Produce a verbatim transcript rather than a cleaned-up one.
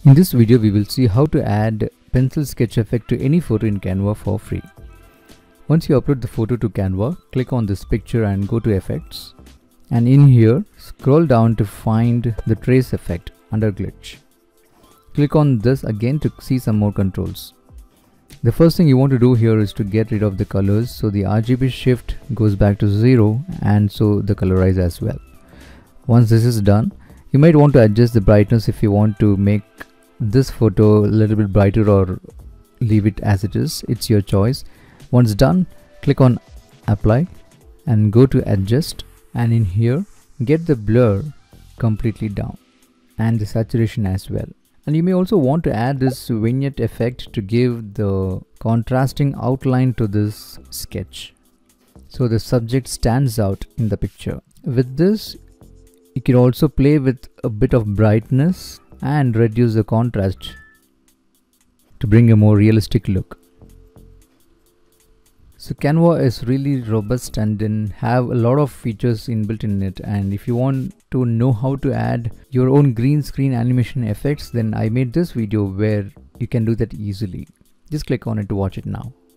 In this video we will see how to add pencil sketch effect to any photo in Canva for free. Once you upload the photo to Canva, click on this picture and go to effects, and in here scroll down to find the trace effect under glitch. Click on this again to see some more controls. The first thing you want to do here is to get rid of the colors, so the R G B shift goes back to zero and so the colorize as well. Once this is done, you might want to adjust the brightness if you want to make this photo a little bit brighter or leave it as it is. It's your choice. Once done, click on apply and go to adjust, and in here get the blur completely down and the saturation as well. And you may also want to add this vignette effect to give the contrasting outline to this sketch, so the subject stands out in the picture. With this, you can also play with a bit of brightness and reduce the contrast to bring a more realistic look. So Canva is really robust and then have a lot of features inbuilt in it, and if you want to know how to add your own green screen animation effects, then I made this video where you can do that easily. Just click on it to watch it now.